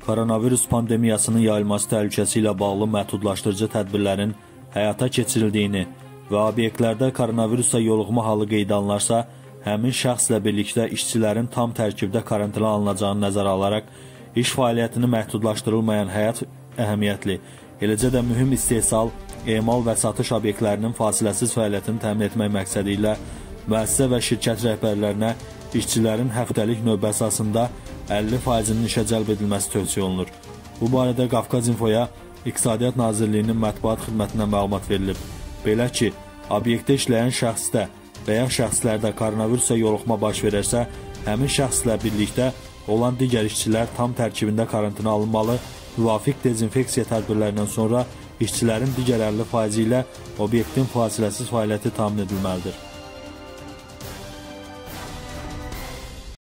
koronavirus pandemiyasının yayılması təhlükəsi ilə bağlı məhdudlaşdırıcı tədbirlərin həyata keçirildiyini və obyektlərdə koronavirusla yoluxma halı qeydə alınarsa, həmin şəxslə birlikdə işçilərin tam tərkibdə karantinə alınacağını nəzərə alaraq, iş fəaliyyətini məhdudlaşdırılmayan həyat əhəmiyyətli, eləcə də mühüm istehsal, emal və satış obyektlərinin fasiləsiz fəaliyyətini təmin etmək məqsədi ilə müəssisə və şirkət rəhbərlərinə işçilərin həftəlik növbə əsasında 50%-nin işə cəlb edilməsi tövsiyə olunur. Bu barədə Qafqaz İnfoya İqtisadiyyat Nazirliyinin mətbuat xidmətindən məlumat verilib. Belə ki, obyektdə işləyən şəxsdə və ya şəxslərdə koronavirusa yoluxma baş verərsə, həmin şəxslə birlikdə olan digər işçilər tam tərkibində karantinə alınmalı, müvafiq dezinfeksiya tədbirlərindən sonra işçilərin digər 50% ilə obyektin fasiləsiz fəaliyyəti təmin edilməlidir.